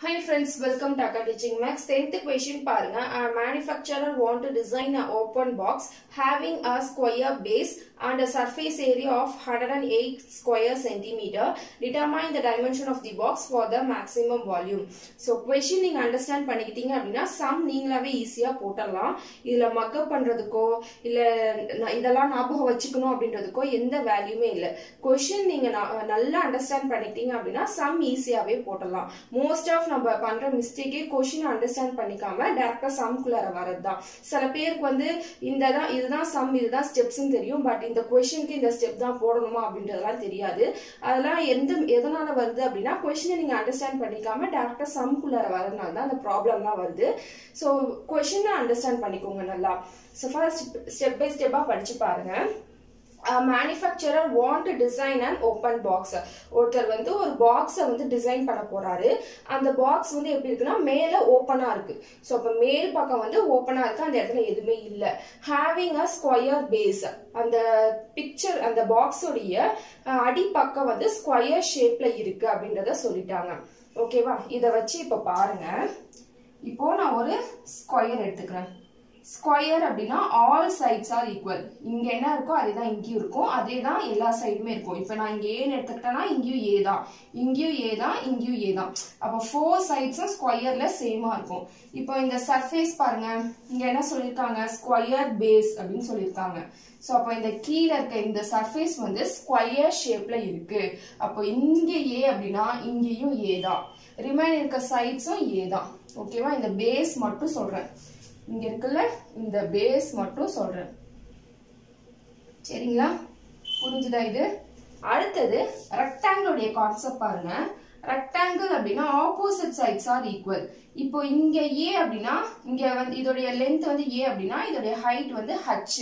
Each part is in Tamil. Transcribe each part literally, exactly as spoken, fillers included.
Hi friends, welcome to Akka Teaching Max. tenth question பாருங்க. A manufacturer want to design an open box having a square base and a surface area of one hundred eight square centimeter. Determine the dimension of the box for the maximum volume. So question நீங்க understand பண்ணிக்கிட்டீங்க அப்படின்னா sum நீங்களாவே ஈஸியா போட்டுடலாம். இதுல மக்கப் பண்றதுக்கோ இல்ல இதெல்லாம் ஞாபகம் வச்சுக்கணும் அப்படின்றதுக்கோ எந்த வேல்யூமே இல்ல. question நீங்க நல்லா அண்டர்ஸ்டாண்ட் பண்ணிக்கிட்டீங்க அப்படின்னா sum ஈஸியாவே போட்டுடலாம். most of நம்ம பண்ற மிஸ்டேக்கே क्वेश्चन அண்டர்ஸ்டாண்ட் பண்ணிக்காம டைரக்டா சம் குள்ளார வரதுதான். சில பேருக்கு வந்து இந்ததான் இதுதான் சம் இதுதான் ஸ்டெப்ஸ்னு தெரியும், பட் இந்த क्वेश्चनக்கு இந்த ஸ்டெப் தான் போடணுமா அப்படின்றதெல்லாம் தெரியாது. அதெல்லாம் எந்த எதனால வருது அப்படின்னா क्वेश्चனை நீங்க அண்டர்ஸ்டாண்ட் பண்ணிக்காம டைரக்டா சம் குள்ளார வரதுனால தான் அந்த ப்ராப்ளம்லாம் வருது. சோ क्वेश्चனை அண்டர்ஸ்டாண்ட் பண்ணிக்கோங்க நல்லா. சோ ஃபர்ஸ்ட் ஸ்டெப் பை ஸ்டெப்பா படிச்சு பாருங்க. A manufacturer want to design an open box. ஒருத்தர் வந்து ஒரு பாக்ஸை வந்து டிசைன் பண்ண போறாரு. அந்த பாக்ஸ் வந்து எப்படி இருக்குன்னா மேல ஓப்பனா இருக்கு. சோ அப்ப மேல் பக்கம் வந்து ஓப்பனா இருக்கு, அந்த இடத்துல எதுவுமே இல்ல. Having a square base. அந்த பிக்சர் அந்த பாக்ஸோடைய அடிப்பக்கம் வந்து ஸ்கொயர் ஷேப்ல இருக்கு அப்படின்றத சொல்லிட்டாங்க. ஓகேவா? இத வச்சு இப்ப பாருங்க. இப்போ நான் ஒரு ஸ்கொயர் எடுத்துக்கிறேன். ஸ்கொயர் அப்படின்னா ஆல் சைட்ஸ் ஆர் ஈக்குவல். இங்க என்ன இருக்கோ அதேதான் இங்கேயும் இருக்கும், அதே தான் எல்லா சைடுமே இருக்கும். இப்ப நான் இங்க ஏன்னு எடுத்துக்கிட்டேன்னா இங்கேயும் ஏ தான், இங்கேயும் ஏ தான், இங்கேயும் ஏ தான். அப்போ ஃபோர் சைட்ஸும் ஸ்கொயர்ல சேமா இருக்கும். இப்போ இந்த சர்ஃபேஸ் பாருங்க, இங்க என்ன சொல்லியிருக்காங்க, ஸ்கொயர் பேஸ் அப்படின்னு சொல்லியிருக்காங்க. சோ அப்போ இந்த கீழே இருக்க இந்த சர்ஃபேஸ் வந்து ஸ்கொயர் ஷேப்ல இருக்கு. அப்போ இங்க ஏ அப்படின்னா இங்கேயும் ஏ தான், ரிமைன் இருக்க சைட்ஸும் ஏ தான். ஓகேவா? இந்த பேஸ் மட்டும் சொல்றேன், இங்க இருக்குல்ல இந்த பேஸ் மட்டும் சொல்றேன். சரிங்களா? புரிஞ்சுதா இது? அடுத்தது ரெக்டாங்கிளுடைய கான்செப்ட் பாருங்க. ரெக்டாங்கிள் அப்படின்னா ஆப்போசிட் சைட்ஸ் ஆர் ஈக்குவல். இப்போ இங்க ஏ அப்படின்னா இங்க வந்து இதோடைய லென்த் வந்து ஏ அப்படின்னா இதோடைய ஹைட் வந்து ஹச்.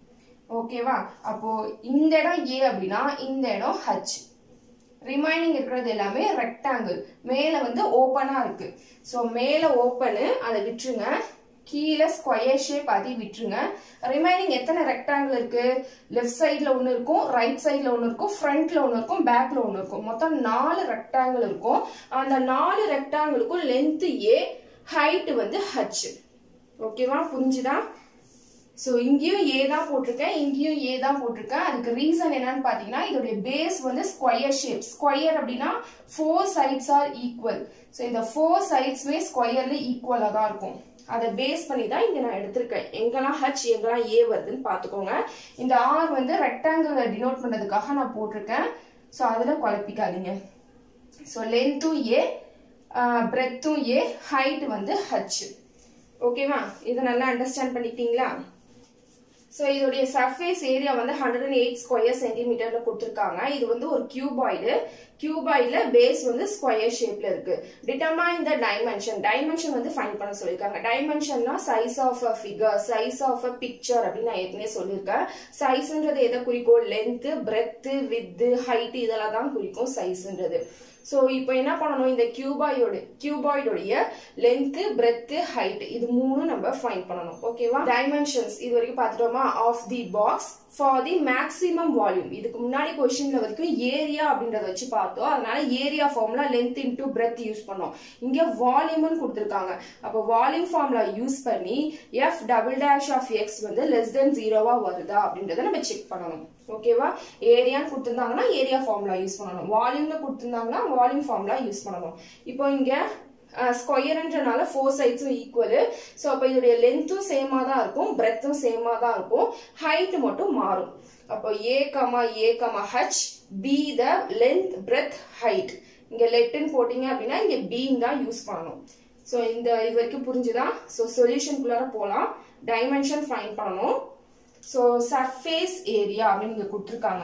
ஓகேவா? அப்போ இந்த இடம் ஏ அப்படின்னா இந்த இடம் ஹச். ரிமைனிங் இருக்கிறது எல்லாமே ரெக்டாங்கிள். மேல வந்து ஓப்பனா இருக்கு. சோ மேல ஓப்பனு, அதை விட்டுருங்க. கீழே ஸ்கொயர் ஷேப் அதை விட்டுருங்க. ரிமைனிங் எத்தனை ரெக்டாங்கிள் இருக்கு? லெஃப்ட் சைட்ல ஒன்னு இருக்கும், ரைட் சைட்ல ஒன்னு இருக்கும், ஃப்ரண்ட்ல ஒன்னு இருக்கும், பேக்ல ஒன்னு இருக்கும். மொத்தம் நாலு ரெக்டாங்கிள் இருக்கும். அந்த நாலு ரெக்டாங்கிளுக்கும் லென்த் ஏ, ஹைட் வந்து ஹச். ஓகேவா? புரிஞ்சுதா? சோ இங்கேயும் ஏ தான் போட்டிருக்கேன், இங்கேயும் ஏ தான் போட்டிருக்கேன். அதுக்கு ரீசன் என்னன்னு பாத்தீங்கன்னா இதோடைய பேஸ் வந்து ஸ்கொயர் ஷேப். ஸ்கொயர் அப்படின்னா four sides are equal. So இந்த ஃபோர் சைட்ஸ்மே ஸ்கொயர்ல ஈக்குவலா தான் இருக்கும். அதை பேஸ் பண்ணி தான் இங்க நான் எடுத்திருக்கேன். எங்கெல்லாம் ஹச் எங்கெல்லாம் ஏ வருதுன்னு பாத்துக்கோங்க. இந்த ஆர் வந்து ரெக்டாங்கிள் டினோட் பண்றதுக்காக நான் போட்டிருக்கேன். சோ அதுல குழப்பிக்காதீங்க. சோ லென்த்தும் ஏ, பிரெத்தும் ஏ, ஹைட் வந்து ஹச். ஓகேவா? இதை நல்லா அண்டர்ஸ்டாண்ட் பண்ணிட்டீங்களா? சோ இதோடைய சர்ஃபேஸ் ஏரியா வந்து one hundred eight ஸ்கொயர் சென்டிமீட்டர்ல கொடுத்திருக்காங்க. இது வந்து ஒரு கியூபாய்டு. கியூபாய்டுல பேஸ் வந்து ஸ்கொயர் ஷேப்ல இருக்கு. Determine the dimension. டைமென்ஷன் வந்து ஃபைண்ட் பண்ண சொல்லிருக்காங்க. டைமென்ஷன்னா size of a figure, size of a picture அப்படின்னு நான் ஏற்கனவே சொல்லியிருக்கேன். சைஸ்ன்றது எதை குறிக்கும்? லென்த், பிரெத், வித், ஹைட் இதெல்லாம் தான் குறிக்கும் சைஸ்ன்றது. சோ இப்போ என்ன பண்ணணும், இந்த கியூபாய்டோட கியூபாய்டோடைய லென்த், பிரெத், ஹைட் இது மூணு நம்ம ஃபைண்ட் பண்ணணும். ஓகேவா? டைமென்ஷன்ஸ் இது வரைக்கும் பார்த்துட்டோமா? Of the box for the maximum volume. இதுக்கு முன்னாடி கொஸ்டின்ல வரைக்கும் ஏரியா அப்படின்றத வச்சு பார்த்தோம். அதனால area formula length into breadth use பண்ணோம். இங்க வால்யூம்னு கொடுத்திருக்காங்க. அப்போ வால்யூம் ஃபார்முலா யூஸ் பண்ணி f double dash of x வந்து லெஸ் தென் ஜீரோவா வருதா அப்படின்றத நம்ம செக் பண்ணணும். ஓகேவா? ஏரியான்னு கொடுத்திருந்தாங்கன்னா ஏரியா ஃபார்முலா யூஸ் பண்ணணும், வால்யூம்ல கொடுத்திருந்தாங்கன்னா வால்யூம் ஃபார்முலா யூஸ் பண்ணணும். இப்போ இங்க ஸ்கொயர்ன்றனால ஃபோர் சைட்ஸும் ஈக்குவல். சோ அப்ப இதோடைய லென்த்தும் சேமா தான் இருக்கும், பிரெத்தும் சேமா தான் இருக்கும், ஹைட் மட்டும் மாறும். அப்போ a comma a comma h be the length, breadth, height. இங்க லெட்னு போட்டீங்க அப்படின்னா இங்க பீன் தான் யூஸ் பண்ணணும். சோ இந்த இது வரைக்கும் புரிஞ்சுதா? சோ சொல்யூஷனுக்குள்ளார போலாம். டைமென்ஷன் ஃபைண்ட் பண்ணணும். சோ சர்ஃபேஸ் ஏரியா அப்படின்னு இங்க கொடுத்திருக்காங்க.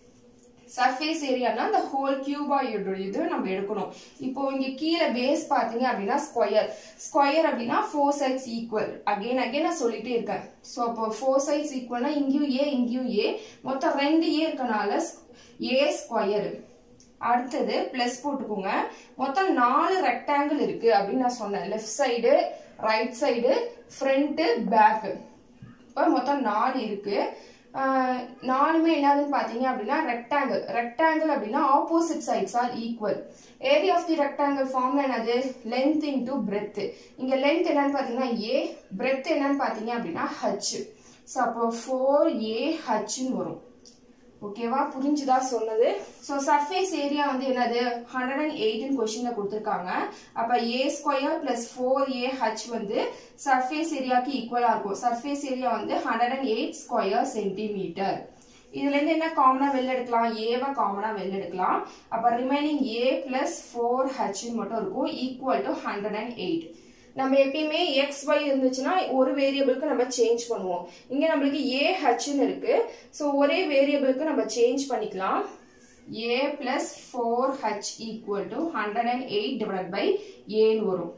சர்ஃபேஸ் ஏரியானா இந்த ஹோல் கியூபாய்டோட இது நம்ம எடுக்கணும். இப்போ இங்க கீழே பேஸ் பாத்தீங்க அப்படின்னா ஸ்கொயர். ஸ்கொயர் அப்படின்னா four sides equal. Again again நான் சொல்லிட்டே இருக்கேன். சோ அப்போ ஃபோர் சைட்ஸ் ஈக்குவல்னா இங்கேயும் ஏ இங்கேயும் ஏ, மொத்தம் ரெண்டு ஏ இருக்கனால ஏ ஸ்கொயர். அடுத்தது பிளஸ் போட்டுக்கோங்க. மொத்தம் நாலு ரெக்டாங்கிள் இருக்கு அப்படின்னு நான் சொன்னேன். Left side, right side, front, back. இப்ப மொத்தம் நாலு இருக்கு. நாலுமே என்னதுன்னு பாத்தீங்க அப்படின்னா ரெக்டாங்கிள். ரெக்டாங்கிள் அப்படின்னா opposite sides are equal. Area of the rectangle ஃபார்ம்ல என்னது லென்த் இன்டு பிரெத். இங்க லென்த் என்னன்னு பாத்தீங்கன்னா a, பிரெத் என்னன்னு பாத்தீங்க அப்படின்னா h. சோ அப்போ ஃபோர் ஏ ஹெச்னு வரும். ஓகேவா, புரிஞ்சுதா சொன்னது? சோ சர்ஃபேஸ் ஏரியா வந்து என்னது ஹண்ட்ரட் அண்ட் எயிட்னு கொஸ்டின்ல கொடுத்துருக்காங்க. அப்ப a square plus four a h வந்து சர்ஃபேஸ் ஏரியாக்கு ஈக்குவலா இருக்கும். சர்ஃபேஸ் ஏரியா வந்து hundred and eight square centimetre. இதுல இருந்து என்ன காமனா வெளில எடுக்கலாம், ஏவை காமனா வெளில எடுக்கலாம். அப்ப remaining a plus four h மட்டும் இருக்கும் equal to hundred and eight. நம்ம எப்பயுமே எக்ஸ் ஒய் இருந்துச்சுன்னா ஒரு வேரியபிளுக்கு நம்ம சேஞ்ச் பண்ணுவோம். இங்க நம்மளுக்கு ஏ ஹெச்னு இருக்கு. சோ ஒரே வேரியபிளுக்கு நம்ம சேஞ்ச் பண்ணிக்கலாம். a plus four h equal to hundred and eight divide by ஏன்னு வரும்.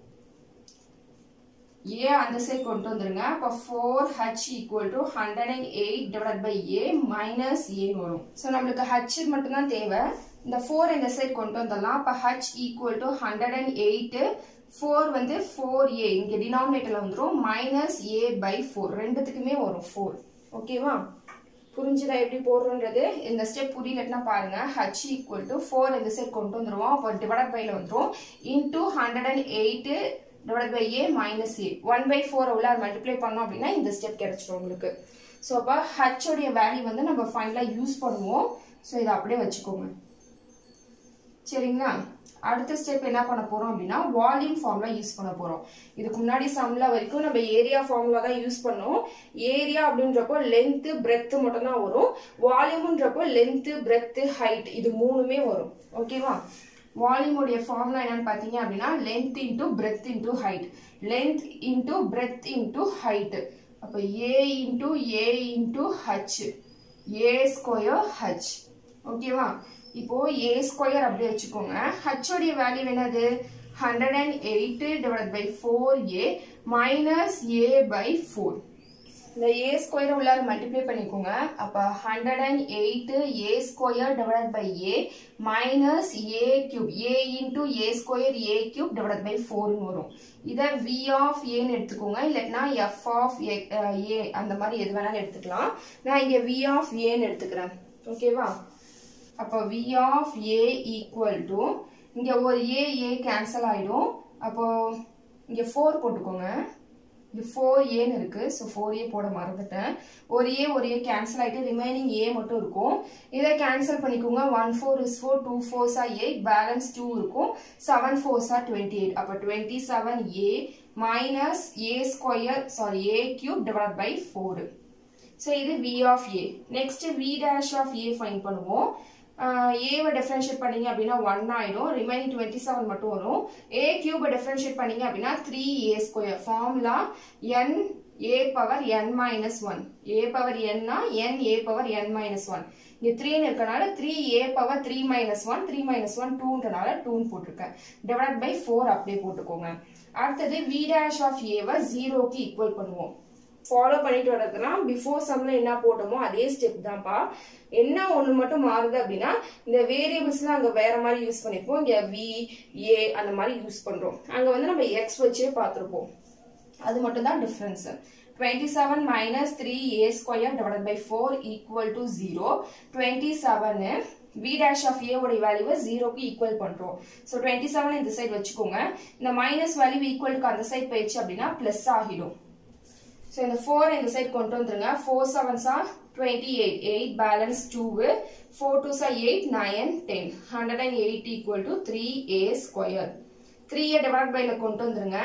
a அந்த சைடு கொண்டு வந்துருங்க. அப்ப four h equal to hundred and eight divide by a minus ஏன்னு வரும். சோ நம்மளுக்கு h மட்டும் தான் தேவை. இந்த ஃபோர் இந்த சைடு கொண்டு வந்துடலாம். அப்ப h equal to hundred and eight, four வந்து ஃபோர் ஏ இங்க டினாமினேட்டர்ல வந்துரும் மைனஸ் ஏ பை ஃபோர், ரெண்டுத்துக்குமே வரும் ஃபோர். ஓகேவா, புரிஞ்சுதா எப்படி போடுறோன்றது? இந்த ஸ்டெப் புரியலன்னா பாருங்க. h ஈக்குவல் டு ஃபோர் இந்த சைடு கொண்டு வந்துருவோம். அப்போ டிவைட் பைல வந்துரும் into hundred and eight divide by a minus a. One by four உள்ள மல்டிப்ளை பண்ணோம் அப்படின்னா இந்த ஸ்டெப் கிடைச்சிடும் உங்களுக்கு. ஸோ அப்போ h உடைய வேல்யூ வந்து நம்ம ஃபைனலா யூஸ் பண்ணுவோம். ஸோ இதை அப்படியே வச்சுக்கோங்க, சரிங்களா? அடுத்த ஸ்டெப் என்ன பண்ண போறோம் அப்படின்னா வால்யூம் ஃபார்முலா யூஸ் பண்ண போறோம். இதுக்கு முன்னாடி சம்ல வரைக்கும் நம்ம ஏரியா ஃபார்முலா தான் யூஸ் பண்ணோம். ஏரியா அப்படின்றப்போ லென்த் பிரெத் மட்டும் தான் வரும். வால்யூம்ன்றப்போ லென்த் பிரெத் ஹைட் இது மூணுமே வரும். ஓகேவா, வால்யூம் உடைய ஃபார்முலா என்னன்னு பாத்தீங்க அப்படின்னா length into breadth into height. Length into breadth into height. அப்ப a into a into h, a square h. ஓகேவா, இப்போ a ஸ்கொயர் அப்படியே வச்சுக்கோங்க. h உடைய வேல்யூ என்னது hundred and eight divide by four a minus a by four. இந்த a ஸ்கொயர் உள்ள மல்டிப்ளை பண்ணிக்கோங்க. அப்ப hundred and eight a square divide by a minus a cube, a into a square a cube divide by four வரும். இத v ஆஃப் a ன்னு எடுத்துக்கோங்க, இல்லனா f ஆஃப் a அந்த மாதிரி எது வேணாலும் எடுத்துக்கலாம். நான் இங்க v ஆஃப் a ன்னு எடுத்துக்கிறேன். ஓகேவா, அப்ப v of a equal to இங்க ஒரு a a கேன்சல் ஆயிடும். அப்போ இங்க ஃபோர் போட்டுக்கோங்க. இங்க ஃபோர் ஏ ன்னு இருக்கு. சோ ஃபோர் ஏ போட மறந்துட்டேன். ஒரு a ஒரு a கேன்சல் ஆயிட்டு ரிமைனிங் a மட்டும் இருக்கும். இதை கேன்சல் பண்ணிக்கோங்க. One four is four, two fours are eight, balance two இருக்கும். seven fours are twenty-eight. அப்ப twenty-seven a minus a square sorry a cube divided by four. சோ இது v of a. Next v dash of a ஃபைண்ட் பண்ணுவோம். a வை டிஃபரன்ஷியேட் பண்ணீங்க அப்படின்னா one ஆயிடும். ரிமைனிங் twenty-seven மட்டும் வரும். a கியூப் டிஃபரன்ஷியேட் பண்ணீங்க அப்படின்னா three a square. Formula n a power n minus one. a power n னா n a power n minus one. இங்க three ன்னு இருக்கனால three a power three minus one, three minus one two ன்றனால two ன்னு போட்டுருக்கேன். டிவைட் பை four அப்படியே போட்டுக்கோங்க. அடுத்தது v dash of a வை zero க்கு ஈக்குவல் பண்ணுவோம். ஃபாலோ பண்ணிட்டு வரதுனா பிஃபோர் சம்ல என்ன போட்டோமோ அதே ஸ்டெப் தான்ப்பா. என்ன ஒண்ணு மட்டும் மாறுது அப்படின்னா இந்த வேரியபிள்ஸ்லாம் அங்க வேற மாதிரி யூஸ் பண்ணிப்போம். இங்க v a அந்த மாதிரி யூஸ் பண்றோம். அங்க வந்து நம்ம x வச்சே பார்த்திருப்போம். அது மட்டும் தான் difference. twenty-seven minus three a square divided by four equal to zero. twenty-seven v dash of a உடைய வேல்யூவை zero க்கு ஈக்குவல் பண்றோம். சோ twenty-seven இந்த சைடு வச்சுக்கோங்க. இந்த மைனஸ் வேல்யூ ஈக்குவல் க்கு அந்த சைடு போயிடுச்சு அப்படின்னா பிளஸ் ஆகிடும். சோ இந்த four இந்த சைடு கொண்டு வந்துருங்க. four sevens are twenty-eight, eight balance two, four twos are eight, nine, ten. one hundred eight equal to three a square. three a divided by ல கொண்டு வந்துருங்க.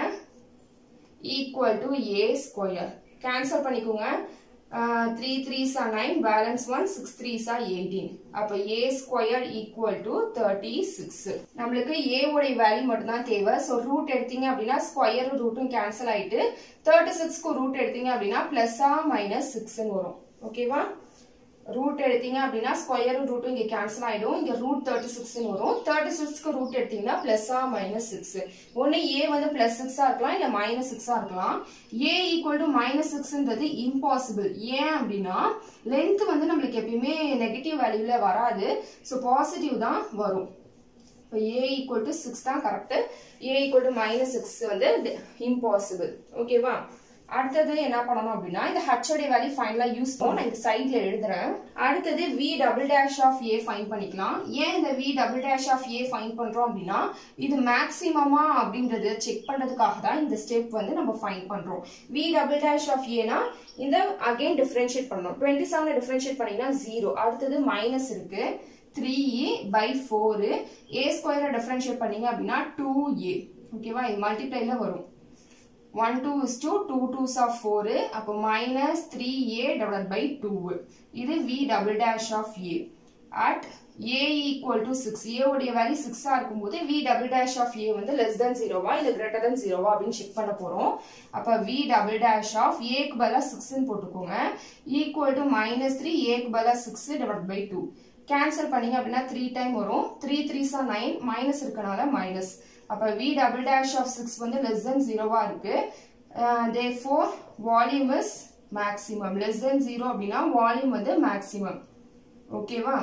equal to a square. cancel பண்ணிக்கோங்க. uh, three threes are nine, balance one, six threes are eighteen. அப்ப a square equal to thirty-six. நம்மளுக்கு a உடைய வேல்யூ மட்டும் தான் தேவை. சோ ரூட் எடுத்தீங்க அப்படின்னா ஸ்கொயர் ரூட்டும் கேன்சல் ஆயிட்டு thirty-six க்கு ரூட் எடுத்தீங்க அப்படின்னா பிளஸ் ஆ மைனஸ் சிக்ஸ் ன்னு வரும். ஓகேவா, ரூட் எடுத்தீங்க அப்படின்னா ஸ்கொயர் ரூட்டும் இங்க கேன்சல் ஆயிடும். இங்க ரூட் thirty-six ன்னு வரும். thirty-six க்கு ரூட் எடுத்தீங்கன்னா பிளஸ் ஆ மைனஸ் சிக்ஸ். ஒன்னு a வந்து பிளஸ் சிக்ஸ் ஆ இருக்கலாம், இல்ல மைனஸ் சிக்ஸ் ஆ இருக்கலாம். a ஈக்குவல் டு மைனஸ் சிக்ஸ்ன்றது இம்பாசிபிள். ஏன் அப்படின்னா லென்த் வந்து நம்மளுக்கு எப்பயுமே நெகட்டிவ் வேல்யூல வராது. சோ பாசிட்டிவ் தான் வரும். இப்போ a equal to six தான் correct. a equal to minus six வந்து impossible. ஓகேவா, அடுத்தது என்ன பண்ணணும் அப்படின்னா இந்த h உடைய வேல்யூ ஃபைனலா யூஸ் பண்ண நான் இந்த சைடுல எழுதுறேன். அடுத்தது v double dash of a find பண்ணிக்கலாம். ஏன் இந்த v double dash of a find பண்றோம் அப்படின்னா இது மேக்ஸிமமா அப்படின்றது செக் பண்றதுக்காக தான் இந்த ஸ்டெப் வந்து நம்ம ஃபைண்ட் பண்றோம். v double dash of a னா இந்த அகைன் டிஃபரன்ஷியேட் பண்ணனும். twenty-seven டிஃபரன்ஷியேட் பண்ணீங்கன்னா zero. அடுத்தது மைனஸ் இருக்கு three a by four. a ஸ்கொயரை டிஃபரன்ஷியேட் பண்ணீங்க அப்படின்னா two a. ஓகேவா? இது மல்டிப்ளைல வரும். one two is two, two twos are four, அப்போ minus three a divided by two. இது v double dash of a. At a equal to six. a உடைய வேல்யூ six ஆ இருக்கும்போது v double dash of a வந்து less than zero வா இல்ல greater than zero வா அப்படின்னு செக் பண்ண போறோம். அப்ப v double dash of a க்கு பதிலா six ன்னு போட்டுக்கோங்க. equal to minus three, a க்கு பதிலா six divided by two. Cancel பண்ணீங்க அப்படின்னா three டைம் வரும். three threes are nine, minus இருக்கனால மைனஸ். அப்ப v double dash of six வந்து less than zero வா இருக்கு. uh, therefore volume is maximum. less than zero அப்படின்னா volume வந்து maximum. ஓகேவா?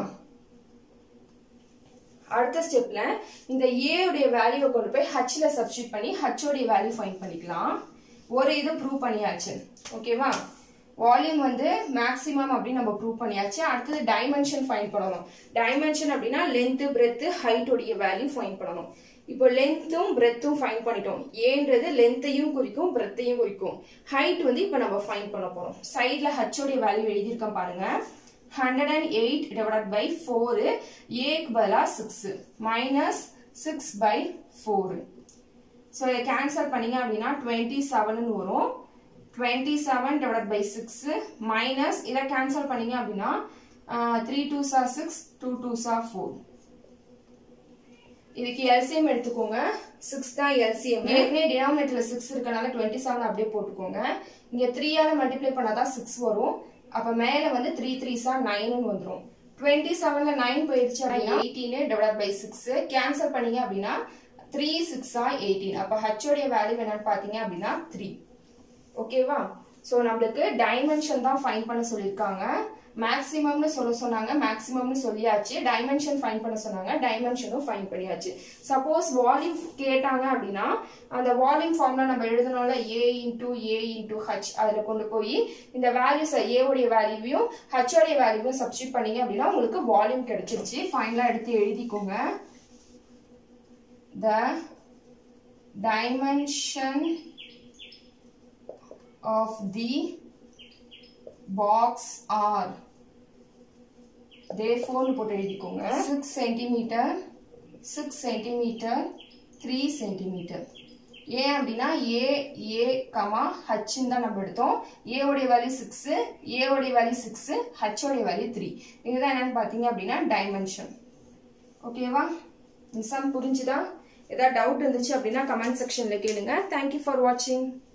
அடுத்த ஸ்டெப்ல இந்த a உடைய வேல்யூவை கொண்டு போய் h ல சப்ஸ்டிட்யூட் பண்ணி h உடைய வேல்யூ ஃபைண்ட் பண்ணிக்கலாம். ஒரு இது ப்ரூவ் பண்ணியாச்சு. ஓகேவா? வால்யூம் வந்து மேக்ஸிமம் அப்படி நம்ம ப்ரூவ் பண்ணியாச்சு. அடுத்தது டைமென்ஷன் ஃபைண்ட் பண்ணணும். டைமென்ஷன் அப்படின்னா லென்த், பிரெத், ஹைட் உடைய வேல்யூ ஃபைண்ட் பண்ணணும். இப்போ லென்த்தும் பிரெத்தும் ஃபைண்ட் பண்ணிட்டோம். ஏன்றது லென்த்தையும் குறிக்கும், பிரெத்தையும் குறிக்கும். ஹைட் வந்து இப்போ நம்ம ஃபைண்ட் பண்ண போறோம். சைடுல h உடைய வேல்யூ எழுதியிருக்கேன் பாருங்க. one hundred eight divided by four, a க்கு பதிலா six minus six by four. So இத கேன்சல் பண்ணீங்க அப்படின்னா twenty-seven ன்னு வரும். twenty-seven divided by six minus இத கேன்சல் பண்ணீங்க அப்படின்னா three twos are six, two twos are four. இதுக்கு L C M எடுத்துக்கோங்க. six தான் L C M. ஏற்கனவே டினாமினேட்டர்ல six இருக்கனால twenty-seven அப்படியே போட்டுக்கோங்க. இங்க three ஆல மல்டிப்ளை பண்ணாதான் six வரும். அப்ப மேல வந்து three threes are nine ன்னு வந்துரும். twenty-seven ல nine போயிடுச்சு அப்படின்னா eighteen divided by six cancel பண்ணீங்க அப்படின்னா three six are eighteen. அப்ப h உடைய வேல்யூ என்னன்னு பாத்தீங்க அப்படின்னா three. ஓகேவா? சோ நமக்கு டைமென்ஷன் தான் ஃபைண்ட் பண்ண சொல்லிருக்காங்க. மேக்ஸிமம்னு சொல்ல சொன்னாங்க, மேக்ஸிமம்னு சொல்லியாச்சு. டைமென்ஷன் ஃபைண்ட் பண்ண சொன்னாங்க, டைமென்ஷனும் ஃபைண்ட் பண்ணியாச்சு. சப்போஸ் வால்யூம் கேட்டாங்க அப்படின்னா அந்த வால்யூம் ஃபார்முலா நம்ம எழுதணும்ல a into a into h, அதுல கொண்டு போய் இந்த வேல்யூஸ் a உடைய வேல்யூவையும் h உடைய வேல்யூவையும் சப்ஸ்டிட்யூட் பண்ணீங்க அப்படின்னா உங்களுக்கு வால்யூம் கிடைச்சிருச்சு. ஃபைனலா எடுத்து எழுதிக்கோங்க. the dimension of the box are, therefore போட்டு எழுதிக்கோங்க. six centimeter, six centimeter, three centimeter. ஏன் அப்படின்னா a a h தான் நம்ம எடுத்தோம். a உடைய வேல்யூ six, a உடைய வேல்யூ six, h உடைய வேல்யூ three. இதுதான் என்னன்னு பாத்தீங்க அப்படின்னா டைமென்ஷன். ஓகேவா? இந்த சம் புரிஞ்சுதா? ஏதாவது டவுட் இருந்துச்சு அப்படின்னா கமெண்ட் செக்ஷன்ல கேளுங்க. Thank you for watching.